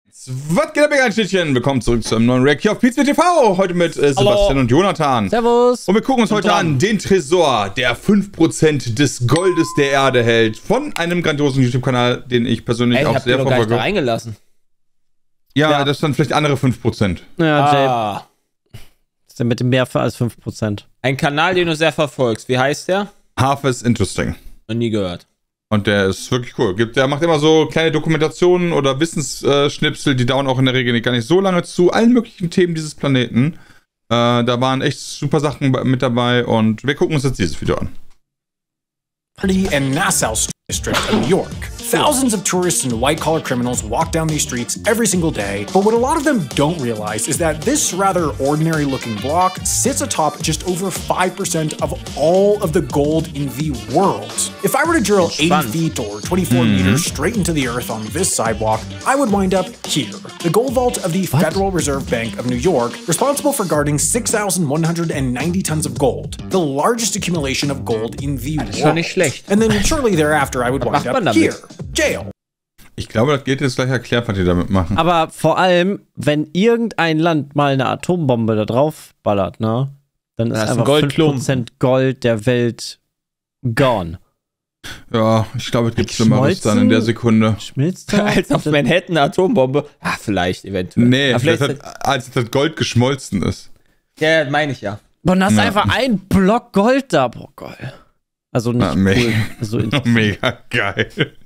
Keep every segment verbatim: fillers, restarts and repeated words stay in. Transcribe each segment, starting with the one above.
Was geht ab, mein Schnittchen? Willkommen zurück zu einem neuen React hier auf Pizza T V. Heute mit äh, Sebastian Hallo. und Jonathan. Servus. Und wir gucken uns Und heute dran. an den Tresor, der fünf Prozent des Goldes der Erde hält. Von einem grandiosen YouTube-Kanal, den ich persönlich Ey, ich auch hab sehr den doch gar nicht da verfolge. reingelassen. Ja, Ja. das sind vielleicht andere fünf Prozent. Ja, Jay, Ah, ist ja mit dem mehr als fünf Prozent. ein Kanal, den du sehr verfolgst. Wie heißt der? Half is interesting. Noch nie gehört. Und der ist wirklich cool. Gibt, der macht immer so kleine Dokumentationen oder Wissensschnipsel, die dauern auch in der Regel gar nicht so lange zu allen möglichen Themen dieses Planeten. Äh, da waren echt super Sachen mit dabei und wir gucken uns jetzt dieses Video an. and Nassau District of New York. Thousands of tourists and white-collar criminals walk down these streets every single day, but what a lot of them don't realize is that this rather ordinary-looking block sits atop just over five percent of all of the gold in the world. If I were to drill eighty Spannend. feet or twenty-four meters straight into the earth on this sidewalk, I would wind up here. The gold vault of the Federal Reserve Bank of New York, responsible for guarding six thousand one hundred ninety tons of gold, the largest accumulation of gold in the ist schon world. nicht schlecht. And then shortly thereafter, I would wind macht man up damit? here. Jail. Ich glaube, das geht jetzt gleich erklärt, was die damit machen. Aber vor allem, wenn irgendein Land mal eine Atombombe da drauf ballert, ne, dann ist Das ist ein einfach fünf Goldklumpen. Prozent Gold der Welt gone. Ja, ich glaube, es gibt Schlimmeres dann in der Sekunde. Schmilzt da? Als auf Manhattan eine Atombombe. Ah, vielleicht, eventuell. Nee, Aber vielleicht vielleicht, hat, als das Gold geschmolzen ist. ja, meine ich ja. Boah, und hast Ja. einfach ein Block Gold da. Boah, geil. Also nicht Ah, mega. cool. Also in- Mega geil.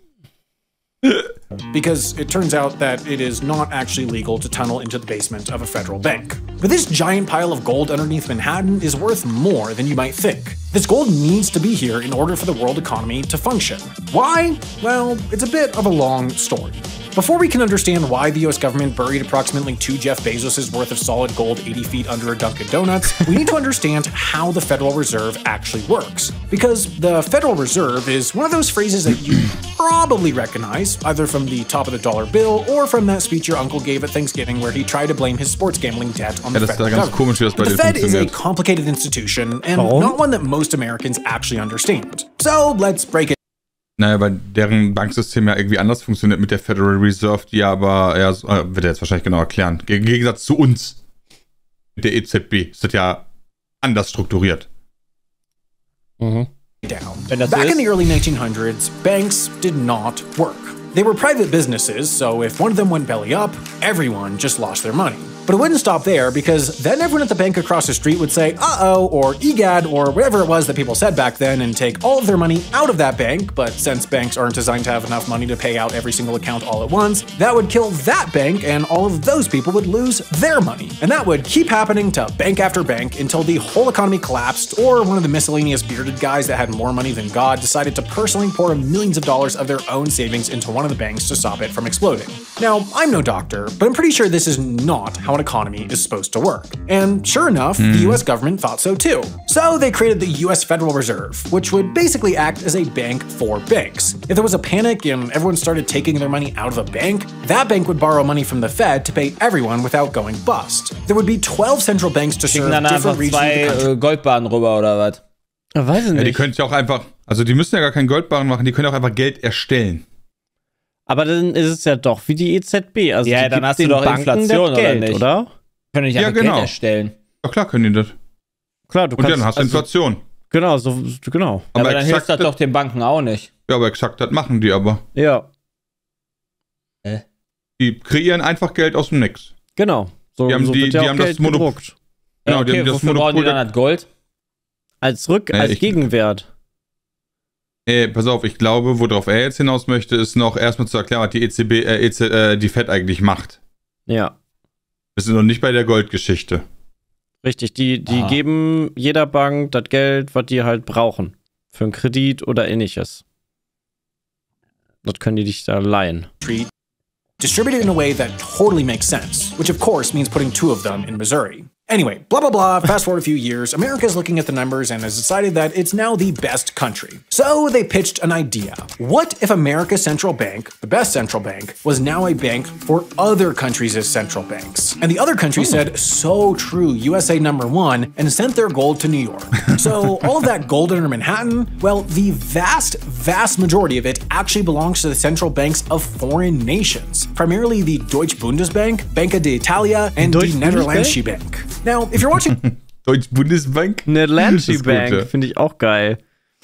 Because it turns out that it is not actually legal to tunnel into the basement of a federal bank. But this giant pile of gold underneath Manhattan is worth more than you might think. This gold needs to be here in order for the world economy to function. Why? Well, it's a bit of a long story. Before we can understand why the U S government buried approximately two Jeff Bezos' worth of solid gold eighty feet under a Dunkin' Donuts, we need to understand how the Federal Reserve actually works. Because the Federal Reserve is one of those phrases that you probably recognize, either from the top of the dollar bill or from that speech your uncle gave at Thanksgiving where he tried to blame his sports gambling debt on Ja, the das ist ja federal ganz komisch, wie das government. bei But the denen Fed is a funktioniert. complicated institution and Warum? not one that most Americans actually understand. So let's break it. Naja, weil deren Banksystem ja irgendwie anders funktioniert mit der Federal Reserve, die aber, ja, so- äh, wird er jetzt wahrscheinlich genau erklären. Im Gegensatz zu uns, mit der E Z B, ist das ja anders strukturiert. Mhm. down. Wenn das so Back in ist. the early nineteen hundreds, banks did not work. They were private businesses, so if one of them went belly up, everyone just lost their money. But it wouldn't stop there, because then everyone at the bank across the street would say, uh-oh, or egad, or whatever it was that people said back then, and take all of their money out of that bank. But since banks aren't designed to have enough money to pay out every single account all at once, that would kill that bank, and all of those people would lose their money. And that would keep happening to bank after bank until the whole economy collapsed, or one of the miscellaneous bearded guys that had more money than God decided to personally pour millions of dollars of their own savings into one of the banks to stop it from exploding. Now, I'm no doctor, but I'm pretty sure this is not how an economy is supposed to work. And sure enough, the U S government thought so too. So they created the U S Federal Reserve, which would basically act as a bank for banks. If there was a panic and everyone started taking their money out of a bank, that bank would borrow money from the Fed to pay everyone without going bust. There would be twelve central banks to serve Schicken dann einfach different regions of zwei the country. äh, Goldbahnen rüber oder was? Ja, weiß ich Ja, die nicht. können ja auch einfach, also die müssen ja gar keinen Goldbarren machen, die können auch einfach Geld erstellen. Aber dann ist es ja doch wie die E Z B. Also Ja, die dann gibt hast du den doch Banken Inflation, das oder Geld, nicht? oder? Können nicht Ja, einfach genau. Geld erstellen. Ja klar können die das. Klar, du Und kannst. dann hast du also, Inflation. Genau, so, genau. Aber, dann exakt hilft das doch den Banken auch nicht. Ja, aber exakt das machen die aber. Ja, Die kreieren einfach Geld aus dem Nix. genau. So, Die haben so die- wird ja die auch haben das Geld Monop- gedruckt. Genau, Ja, die okay, haben das wofür brauchen die Monopol. dann das Gold? Als Rück, Äh, als ich- Gegenwert. Äh, pass auf, ich glaube, worauf er jetzt hinaus möchte, ist noch erstmal zu erklären, was die E Z B, äh, E Z, äh, die Fed eigentlich macht. Ja. Wir sind noch nicht bei der Goldgeschichte. Richtig, die, die Ah. geben jeder Bank das Geld, was die halt brauchen. Für einen Kredit oder ähnliches. Das können die dich da leihen. distributed in a way that totally makes sense, which of course means putting two of them in Missouri. Anyway, blah, blah, blah, fast forward a few years, America's looking at the numbers and has decided that it's now the best country. So they pitched an idea. What if America's central bank, the best central bank, was now a bank for other countries' central banks? And the other country said, so true, U S A number one, and sent their gold to New York. So all of that gold under Manhattan, well, the vast, vast majority of it actually belongs to the central banks of foreign nations, primarily the Deutsche Bundesbank, Banca d'Italia, and Deutsche the Netherlandsche Bank. Now, if you're watching Deutsche Bundesbank? Netherlandsche Das ist gut, ja. Bank finde ich auch geil.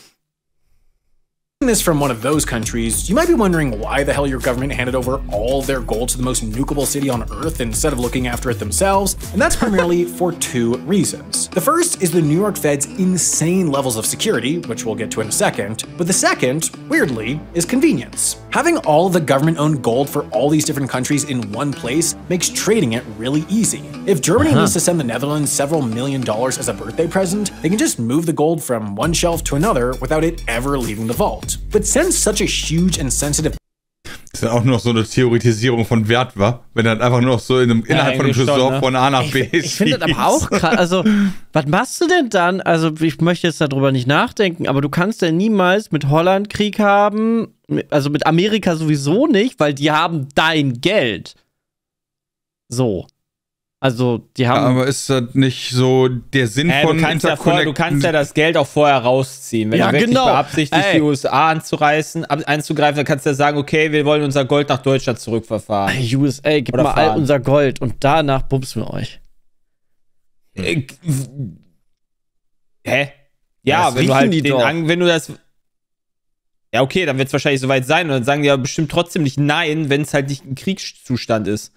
this from one of those countries, you might be wondering why the hell your government handed over all their gold to the most nukable city on Earth instead of looking after it themselves, and that's primarily for two reasons. The first is the New York Fed's insane levels of security, which we'll get to in a second, but the second, weirdly, is convenience. Having all of the government-owned gold for all these different countries in one place makes trading it really easy. If Germany Uh-huh. needs to send the Netherlands several million dollars as a birthday present, they can just move the gold from one shelf to another without it ever leaving the vault. But since such a huge and sensitive Das ist ja auch nur noch so eine Theoretisierung von Wert war, wenn dann einfach nur noch so in einem, innerhalb von einem irgendwie schon, Tresor ne? von A nach B Ich finde das aber auch krass. Also, was machst du denn dann? Also, ich möchte jetzt darüber nicht nachdenken, aber du kannst ja niemals mit Holland Krieg haben, also mit Amerika sowieso nicht, weil die haben dein Geld. So. Also, die haben. Aber ist das nicht so der Sinn Äh, von du, kannst ja vor, du kannst ja das Geld auch vorher rausziehen. Wenn Ja, du wirklich genau. beabsichtigst, Ey. die U S A anzureißen, ab, einzugreifen, dann kannst du ja sagen, okay, wir wollen unser Gold nach Deutschland zurückverfahren. Hey, U S A, gib Oder mal all fahren. unser Gold und danach bumsen wir euch. Äh, Hä? Ja, Das wenn du riechen halt die den doch. An, wenn du das. Ja, okay, dann wird es wahrscheinlich soweit sein. Und dann sagen die ja bestimmt trotzdem nicht nein, wenn es halt nicht ein Kriegszustand ist.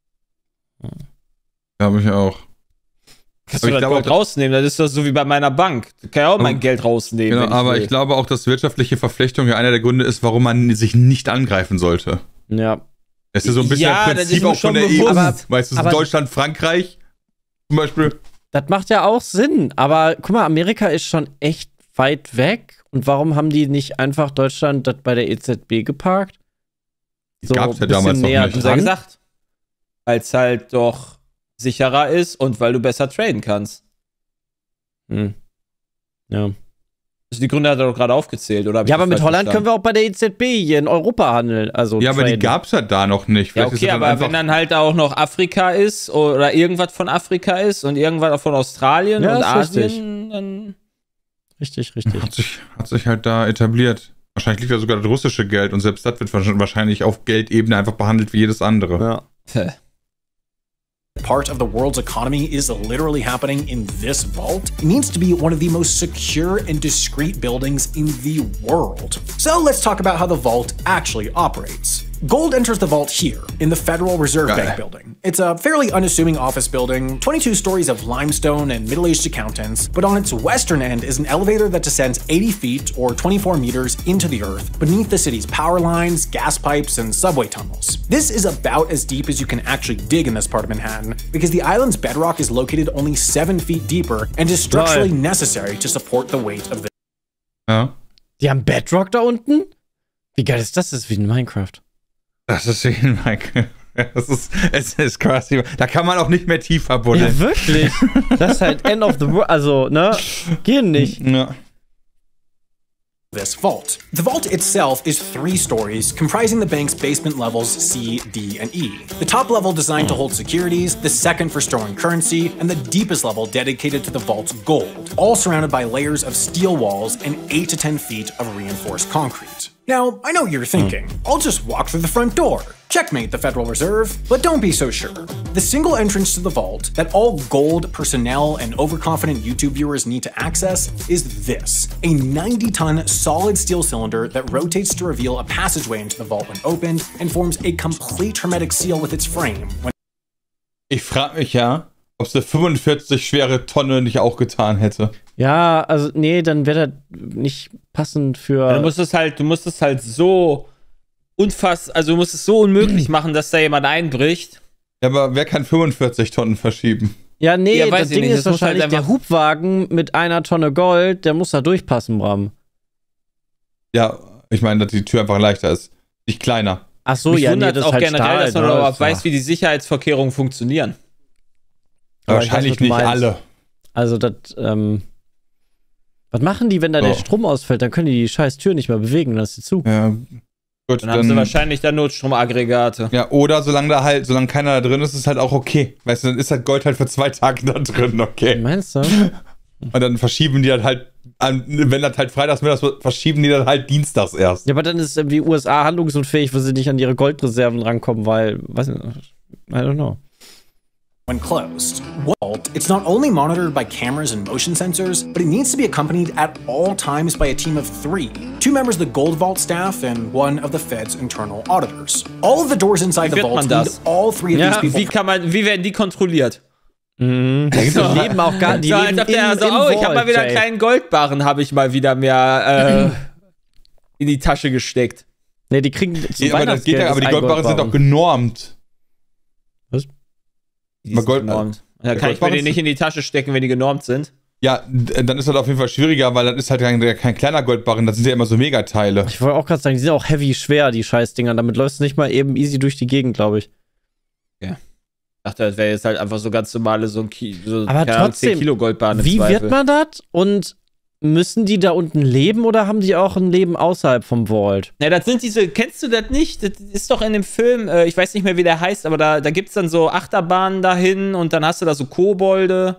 Glaube ich auch. Kannst Aber du ich das glaube Gold auch- rausnehmen? Das ist doch so wie bei meiner Bank. Da kann ich auch mein Aber- Geld rausnehmen. Genau, wenn ich aber will. ich glaube auch, dass wirtschaftliche Verflechtung ja einer der Gründe ist, warum man sich nicht angreifen sollte. Ja. Das ist ja so ein bisschen Ja, ein das Prinzip ist mir auch von schon der E U. bewusst. Aber- weißt du, aber- Deutschland, Frankreich zum Beispiel. Das macht ja auch Sinn. Aber guck mal, Amerika ist schon echt weit weg. Und warum haben die nicht einfach Deutschland das bei der E Z B geparkt? Die gab's ja ein bisschen damals noch näher nicht. Haben sie ja dran. gesagt. Weil es halt doch sicherer ist und weil du besser traden kannst. Hm. Ja. Also die Gründe hat er doch gerade aufgezählt, oder? hab ich Ja, aber das mit falsch Holland können verstanden? wir auch bei der E Z B hier in Europa handeln. Also Ja, aber die traden. gab's ja da noch nicht. Ja, Vielleicht ist okay, es dann aber einfach, wenn dann halt auch noch Afrika ist oder irgendwas von Afrika ist und irgendwas auch von Australien Ja, und ist Asien, richtig. dann. Richtig, richtig. hat, sich, hat sich halt da etabliert. Wahrscheinlich liegt da sogar das russische Geld und selbst das wird wahrscheinlich auf Geldebene einfach behandelt wie jedes andere. Ja. part of the world's economy is literally happening in this vault, it needs to be one of the most secure and discreet buildings in the world. So let's talk about how the vault actually operates. Gold enters the vault here, in the Federal Reserve Got Bank it. building. It's a fairly unassuming office building, twenty-two stories of limestone and middle-aged accountants, but on its western end is an elevator that descends eighty feet or twenty-four meters into the earth beneath the city's power lines, gas pipes, and subway tunnels. This is about as deep as you can actually dig in this part of Manhattan, because the island's bedrock is located only seven feet deeper and is structurally Geil. necessary to support the weight of the Ja. Die haben Bedrock da unten? Wie geil ist das? Das ist wie in Minecraft. Das ist wie Mike. Das ist, es ist krass. Da kann man auch nicht mehr tiefer buddeln. Ja, wirklich. Das ist halt End of the World. Also, ne? Gehen nicht. Ja. this vault. The vault itself is three stories, comprising the bank's basement levels C, D, and E. The top level designed to hold securities, the second for storing currency, and the deepest level dedicated to the vault's gold, all surrounded by layers of steel walls and eight to ten feet of reinforced concrete. Now, I know what you're thinking. I'll just walk through the front door. Checkmate the Federal Reserve, but don't be so sure. The single entrance to the vault that all gold personnel and overconfident YouTube viewers need to access is this, a ninety ton solid steel cylinder that rotates to reveal a passageway into the vault when opened and forms a complete hermetic seal with its frame when Ich frage mich ja, ob es eine fünfundvierzig schwere Tonne nicht auch getan hätte. Ja, also, nee, dann wäre das nicht passend für. Ja, du musst es halt, du musst es halt so unfass, also du musst es so unmöglich machen, dass da jemand einbricht. Ja, aber wer kann fünfundvierzig Tonnen verschieben? Ja, nee, Ja, weiß das ich Ding nicht, ist das muss halt wahrscheinlich der einfach- Hubwagen mit einer Tonne Gold, der muss da durchpassen, Bram. Ja, ich meine, dass die Tür einfach leichter ist. Nicht kleiner. Ach so, Mich ja, nee, wundert das auch ist halt generell, Stahl, dass man ne? überhaupt Das war- weiß, wie die Sicherheitsvorkehrungen funktionieren. Aber ich weiß, Wahrscheinlich was du nicht meinst. alle. Also, das, ähm. Was machen die, wenn da der So. Strom ausfällt? Dann können die die scheiß Tür nicht mehr bewegen, dann ist sie zu. Ja, gut, Dann haben sie wahrscheinlich dann Notstromaggregate. Ja, oder solange da halt, solange keiner da drin ist, ist es halt auch okay. Weißt du, dann ist halt Gold halt für zwei Tage da drin, okay. Meinst du? Und dann verschieben die das halt, an, wenn das halt freitags mittags wird, verschieben die das halt dienstags erst. Ja, aber dann ist irgendwie U S A handlungsunfähig, weil sie nicht an ihre Goldreserven rankommen, weil, weiß nicht, I don't know. When closed. Vault, it's not only monitored by cameras and motion sensors, but it needs to be accompanied at all times by a team of three. Two members of the Gold Vault staff and one of the Fed's internal auditors. All of the doors inside the Wie wird vault man need das? all three of Ja, these people. Wie kann man, wie werden die kontrolliert? Mhm. Die leben auch gar die so, leben als ob der in, so, in oh, ich habe Vault, mal wieder einen Jay. kleinen Goldbarren, habe ich mal wieder mehr äh, in die Tasche gesteckt. Nee, die kriegen zum Ja, aber, das geht ja, Weihnachtsgeld aber die ist ein Goldbarren sind Goldbarren. auch genormt. Die Aber sind Gold- genormt. Da der kann ich mir Goldbarren die nicht in die Tasche stecken, wenn die genormt sind. Ja, d- dann ist das auf jeden Fall schwieriger, weil das ist halt kein, kein kleiner Goldbarren, das sind ja immer so Megateile. Ich wollte auch gerade sagen, die sind auch heavy schwer, die Scheißdinger. Damit läufst du nicht mal eben easy durch die Gegend, glaube ich. Ich dachte, das wäre jetzt halt einfach so ganz normale, so ein Ki so, Aber keine Ahnung, trotzdem, zehn Kilo Goldbarren im Wie Zweifel. wird man das? Und müssen die da unten leben oder haben die auch ein Leben außerhalb vom Vault? Ja, das sind diese, kennst du das nicht? Das ist doch in dem Film, äh, ich weiß nicht mehr, wie der heißt, aber da, da gibt es dann so Achterbahnen dahin und dann hast du da so Kobolde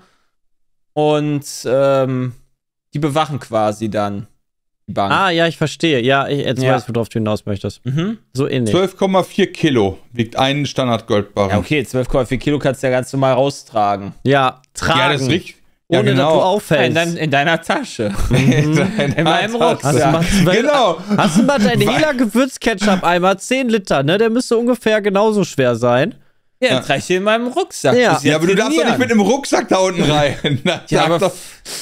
und ähm, die bewachen quasi dann die Bank. Ah, ja, ich verstehe. Ja, ich, jetzt Ja. weiß ich, worauf du hinaus möchtest. Mhm. So ähnlich. zwölf Komma vier Kilo wiegt ein Standard-Goldbarren. Ja, okay, zwölf Komma vier Kilo kannst du ja ganz normal raustragen. Ja, tragen. Ja, das ist richtig. Ja, ohne dass du genau. In, auffällst. dein, in deiner Tasche. In In meinem Hast du, Rucksack. mal zwölf, Genau. hast du mal deinen Hela-Gewürzketchup-Eimer, zehn Liter, ne? Der müsste ungefähr genauso schwer sein. Ja, Ja. das reicht hier in meinem Rucksack. Ja. Muss Ja, aber du darfst doch nicht mit einem Rucksack da unten rein. Das Ja, sagt aber doch,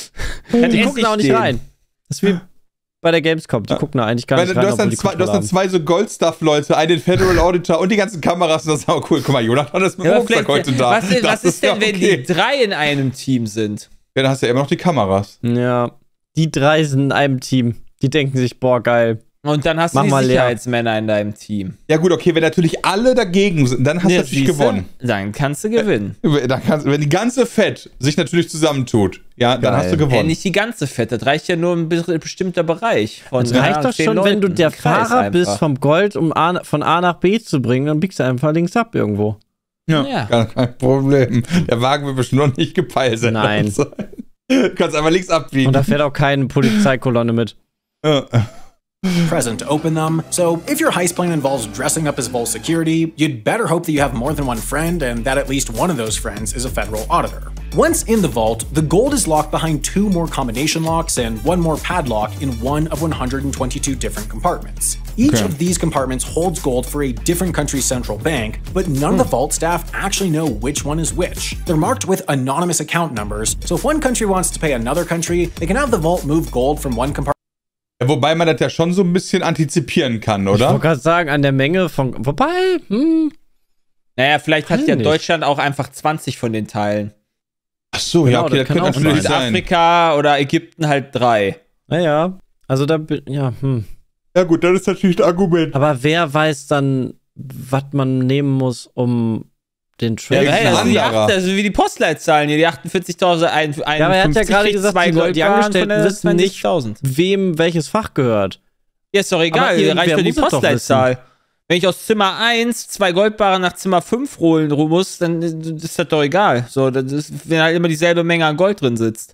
Dann Die ess gucken ich auch nicht den. rein. Das ist wie bei der Gamescom. Die gucken da eigentlich gar weil nicht du rein, hast obwohl dann die zwei, du hast Kontrolle dann zwei so Goldstuff-Leute, einen Federal Auditor und die ganzen Kameras. Und das ist auch cool. Guck mal, Jonathan ist mit dem Ja, aber Rucksack vielleicht- heute da. was ist, Das was ist denn, ja wenn okay. die drei in einem Team sind? Ja, dann hast du ja immer noch die Kameras. haben. Ja. Die drei sind in einem Team. Die denken sich, boah, geil. Und dann hast Mach du die mal leer. Sicherheitsmänner in deinem Team. Ja gut, okay, wenn natürlich alle dagegen sind, dann hast Ja, du natürlich siehste? gewonnen. Dann kannst du gewinnen. Dann kannst, wenn die ganze Fett sich natürlich zusammentut, ja, dann Geil. hast du Ja, gewonnen. nicht die ganze Fett, das reicht ja nur ein be- bestimmter Bereich. Von Es keine reicht Ahnung, doch zehn schon, wenn du Leuten. der Ein Kreis Fahrer bist einfach. vom Gold, um A, von A nach B zu bringen, dann biegst du einfach links ab irgendwo. Ja, Ja. Gar kein Problem. Der Wagen wird bestimmt noch nicht gepeilt sein. Nein. Du kannst einfach links abbiegen. Und da fährt auch keine Polizeikolonne mit. Ja. present to open them. So if your heist plan involves dressing up as Vault security, you'd better hope that you have more than one friend and that at least one of those friends is a federal auditor. Once in the vault, the gold is locked behind two more combination locks and one more padlock in one of one hundred twenty-two different compartments. Each Okay. of these compartments holds gold for a different country's central bank, but none of the vault staff actually know which one is which. They're marked with anonymous account numbers, so if one country wants to pay another country, they can have the vault move gold from one compartment. Ja, wobei man das ja schon so ein bisschen antizipieren kann, Ich wollte oder? gerade sagen, an der Menge von. Wobei, hm. Naja, vielleicht hat Weiß ja nicht. Deutschland auch einfach zwanzig von den Teilen. Ach so, Genau, ja, okay, das das, kann könnte auch natürlich sein. sein. Südafrika oder Ägypten halt drei. Naja. Also da bin. Ja, hm. Ja gut, das ist natürlich ein Argument. Aber wer weiß dann, was man nehmen muss, um den Trade. Ja, Hey, das sind die anderer. acht, also wie die Postleitzahlen hier, die achtundvierzigtausend, Ja, aber er hat ja gerade gesagt, zwei die, Leute, die Goldbarren Angestellten von der wissen nicht, zwanzigtausend. wem welches Fach gehört. Ja, ist doch Aber egal, irgendwer reicht nur die muss es doch Postleitzahl. Wenn ich aus Zimmer eins zwei Goldbarren nach Zimmer fünf holen muss, dann ist das doch egal. So, das ist, wenn halt immer dieselbe Menge an Gold drin sitzt.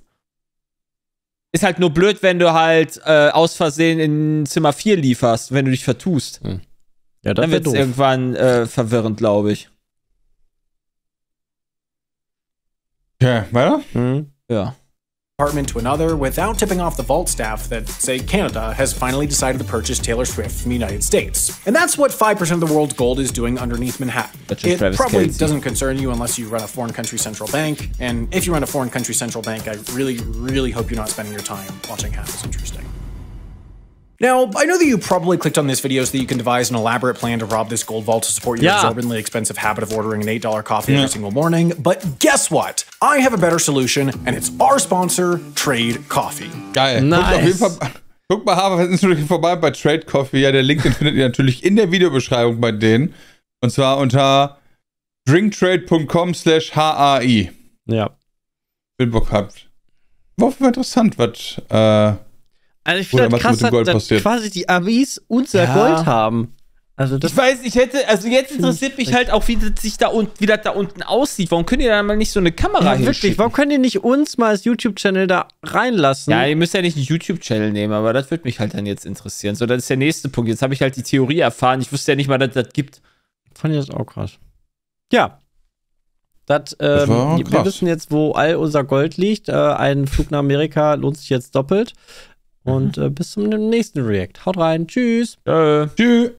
Ist halt nur blöd, wenn du halt äh, aus Versehen in Zimmer vier lieferst, wenn du dich vertust. Ja, das Dann wäre wird es doof. irgendwann äh, verwirrend, glaube ich. Okay, weiter? Hm. Ja. Apartment to another without tipping off the vault staff that, say, Canada has finally decided to purchase Taylor Swift from the United States. And that's what five percent of the world's gold is doing underneath Manhattan. That's just It Travis probably Kelce. doesn't concern you unless you run a foreign country central bank. And if you run a foreign country central bank, I really, really hope you're not spending your time watching half as interesting. Now, I know that you probably clicked on this video so that you can devise an elaborate plan to rob this gold vault to support your Yeah. exorbitantly expensive habit of ordering an eight dollar coffee every single morning. But guess what? I have a better solution, and it's our sponsor, Trade Coffee. Geil. Nice. Guckt, auf jeden Fall, guckt mal, Hafer ist natürlich vorbei bei Trade Coffee. Ja, der Link, den findet ihr natürlich in der Videobeschreibung bei denen. Und zwar unter drinktrade punkt com slash H A I. Ja. Wenn ihr Bock habt. War auf jeden Fall interessant, was, äh, Also ich finde Oder das was krass, mit dem Gold dass passiert. quasi die Amis unser Ja. Gold haben. Also das Ich weiß, ich hätte, also jetzt interessiert mich halt auch, wie das sich da unten, wie das da unten aussieht. Warum könnt ihr da mal nicht so eine Kamera ja, hinschicken? wirklich, warum könnt ihr nicht uns mal als YouTube-Channel da reinlassen? Ja, ihr müsst ja nicht einen YouTube-Channel nehmen, aber das würde mich halt dann jetzt interessieren. So, das ist der nächste Punkt. Jetzt habe ich halt die Theorie erfahren. Ich wusste ja nicht mal, dass das gibt. Fand ich das auch krass. Ja. Das, Das ähm, war wir krass. wissen jetzt, wo all unser Gold liegt. Äh, ein Flug nach Amerika lohnt sich jetzt doppelt. Und äh, bis zum nächsten React. Haut rein. Tschüss. Äh. tschüss.